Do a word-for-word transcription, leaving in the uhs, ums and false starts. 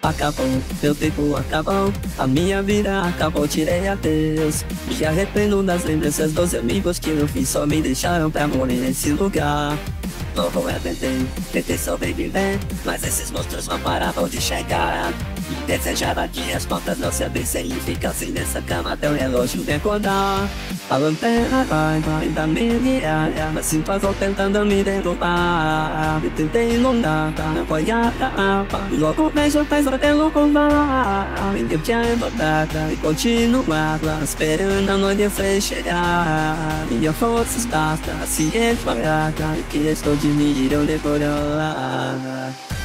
acabou, meu tempo acabou, a minha vida acabou, tirei adeus. Me arrependo das lembranças dos amigos que no fim só me deixaram pra morrer nesse lugar. Louco eu tentei, tentei sobreviver, mas esses monstros não paravam de chegar. Desejava que as portas não se abrissem e ficassem nessa cama até o relógio recordar. A lanterna vai, vai da minha guiar, mas se passou tentando me derrubar. Eu tentei não dar pra apoiar a alma, e logo vejo faz até louco vai. Eu tinha voltado e continuar lá, esperando a noite chegar. Minha força está se espalhar, que estou de mim, eu decorar.